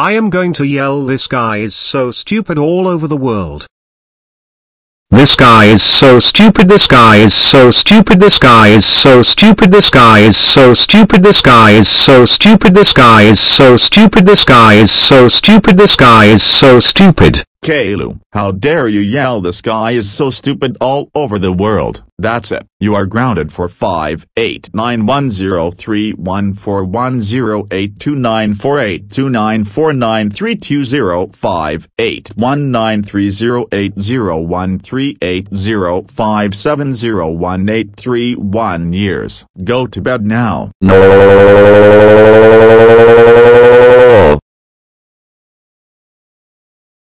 I am going to yell, "This guy is so stupid," all over the world. This guy is so stupid. This guy is so stupid. This guy is so stupid. This guy is so stupid. This guy is so stupid. This guy is so stupid. This guy is so stupid. This guy is so stupid. Caillou, how dare you yell "This guy is so stupid" all over the world? That's it. You are grounded for 589103148294829308013801380570181 years. Go to bed now. No.